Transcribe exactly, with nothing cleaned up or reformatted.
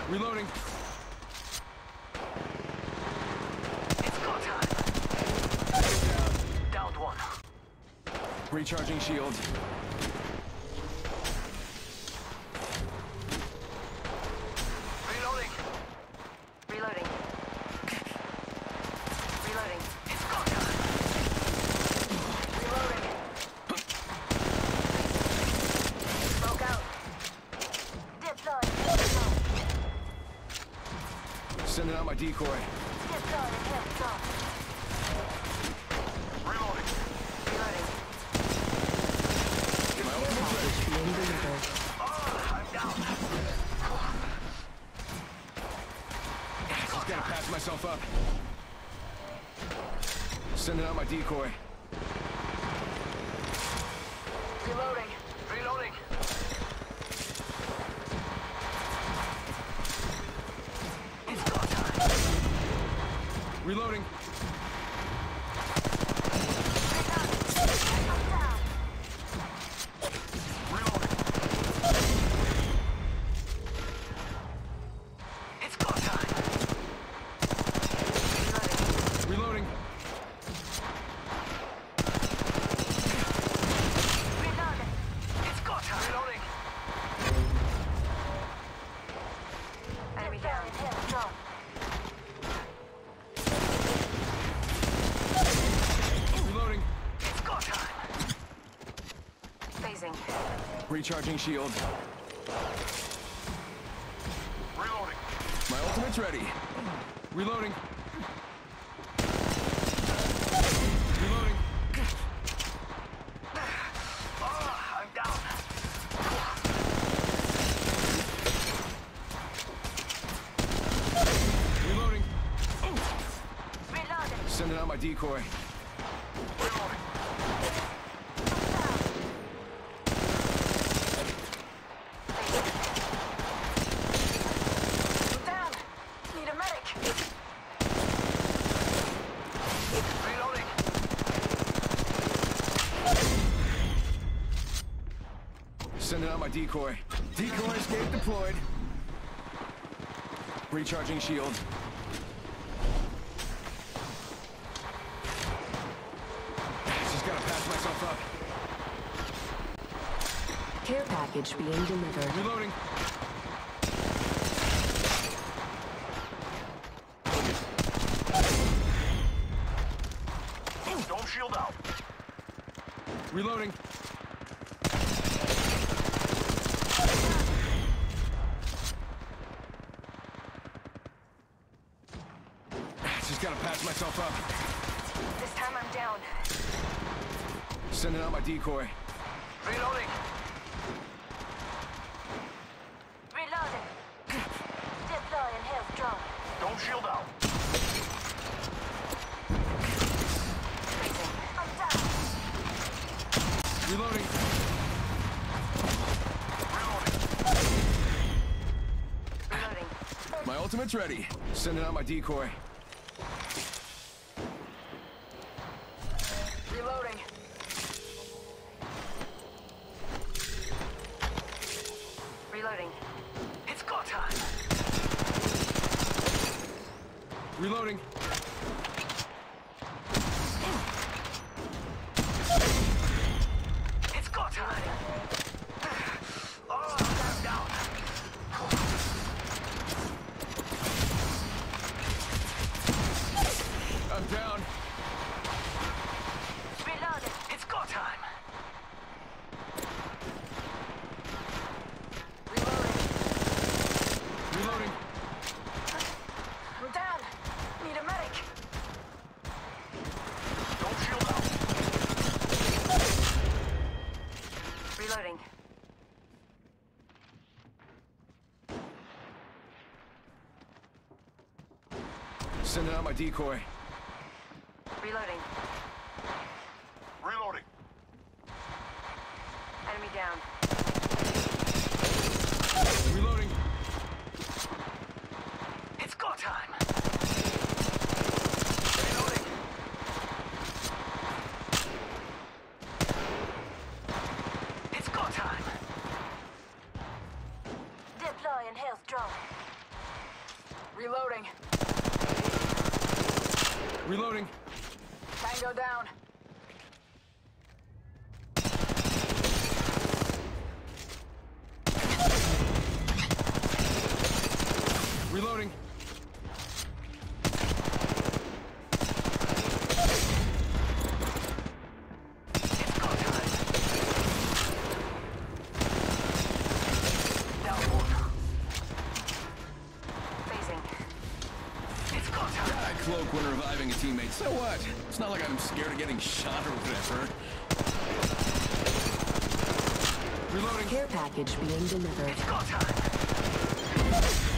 Reloading. It's go time. Downed one. Recharging shield. Reloading. Reloading. Reloading. It's go time. Reloading. Smoke out. Deploy. Sending out my decoy. Deploy. Reloading. Reloading. My ultimate's ready. Oh, I'm down. Just gotta patch myself up. Sending out my decoy. Reloading. Reloading. It's go time. Reloading. Reloading. It's go time. Reloading. Reloading. Reloading. It's go time. Reloading. Enemy down. Reloading. It's go time. Phasing. Recharging shield. Reloading. My ultimate's ready. Reloading. Reloading. Oh, I'm down. Reloading. Reloading. Sending out my decoy. Reloading. I'm down. Need a medic. Reloading. Sending out my decoy. Decoy escape deployed. Recharging shield. Just gotta patch myself up. Care package being delivered. Reloading. Dome shield out. Reloading. Just gotta patch myself up. This time I'm down. Sending out my decoy. Reloading. Reloading. Deploying health drone. Dome shield out. I'm down. Reloading. Reloading. Reloading. My ultimate's ready. Sending out my decoy. Reloading. Reloading. It's go time. Reloading. It's go time. Oh, I'm down. I'm down. Reloading. It's go time. Reloading. Reloading. I'm down. Need a medic. Don't shield out. Reloading. Sending out my decoy. Reloading. Reloading. Enemy down. Reloading. It's go time. Reloading. It's go time. Deploying health drone. Reloading. Tango down. Reloading. It's go time. Down water. Phasing. It's go time. I cloak when reviving a teammate. So what? It's not like I'm scared of getting shot or whatever. Reloading. Care package being delivered. It's go time.